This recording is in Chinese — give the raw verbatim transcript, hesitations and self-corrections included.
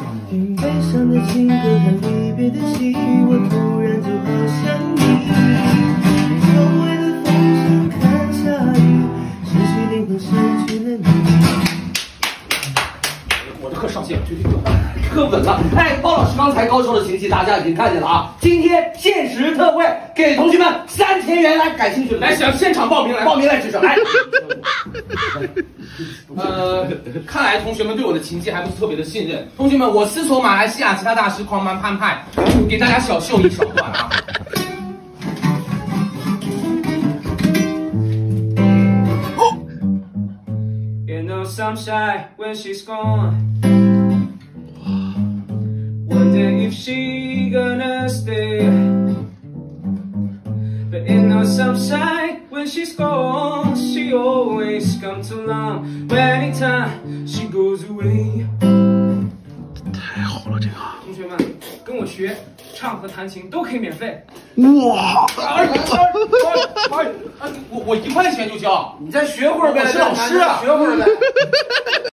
听悲伤的情歌，看离别的戏，我突然就好想你。周围的风声看下雨，失去灵魂，失去了你。 我的课上线了，绝对稳，特稳了。哎，包老师刚才高超的琴技，大家已经看见了啊！今天限时特惠，给同学们三千元，来，感兴趣的来想现场报名来，报名来举手来。呃，看来同学们对我的琴技还不是特别的信任。同学们，我师从马来西亚吉他大师狂蛮潘派，给大家小秀一小段啊。 You know some shy when she's gone. Wonder if she gonna stay. But you know some shy when she's gone. She always comes along anytime she goes away. 太好了，这个同学们，跟我学唱和弹琴都可以免费。 哇！ 二二二二，我我一块钱就交，你再学会儿呗， 我是老师啊， 学会儿呗。